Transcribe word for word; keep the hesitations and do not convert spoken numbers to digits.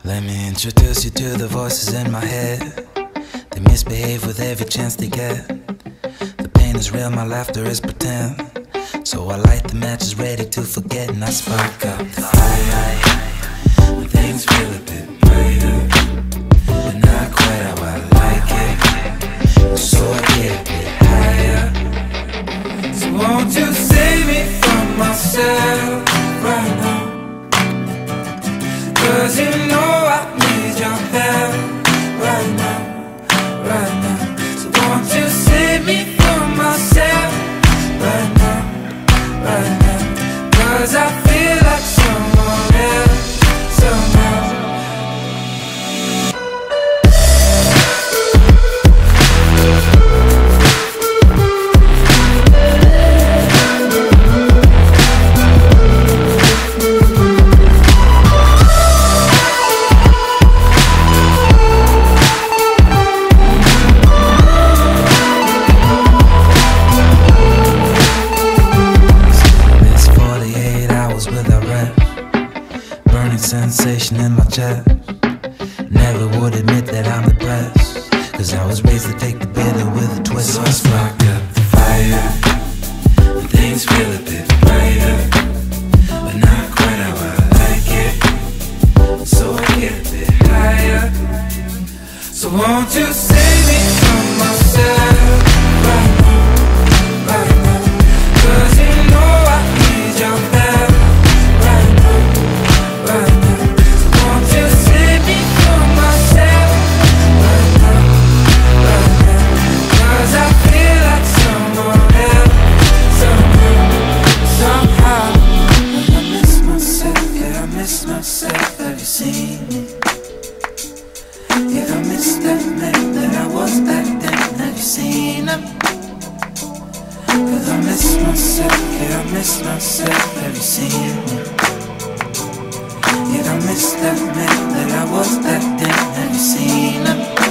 Let me introduce you to the voices in my head. They misbehave with every chance they get. The pain is real, my laughter is pretend. So I light the matches ready to forget, and I spark up the fire. When things feel a bit brighter, but not quite how I like it. So I get a bit higher. So won't you save me from myself right now? 'Cause you know I need your help right now, right now. So won't you save me from myself right now, right now? 'Cause I feel like someone else somehow. Sensation in my chest. Never would admit that I'm depressed, 'cause I was raised to take the bitter with a twist. So I spark up the fire, and things feel a bit brighter, but not quite how I like it. So I get a bit higher. So won't you save me from myself right now, right now? 'Cause you know I need your help right now, right now. Have you seen me? Yeah, I miss that man that I was back then. Have you seen him? 'Cause I miss myself, yeah, I miss myself. Have you seen me? Yeah, I miss that man that I was back then. Have you seen him?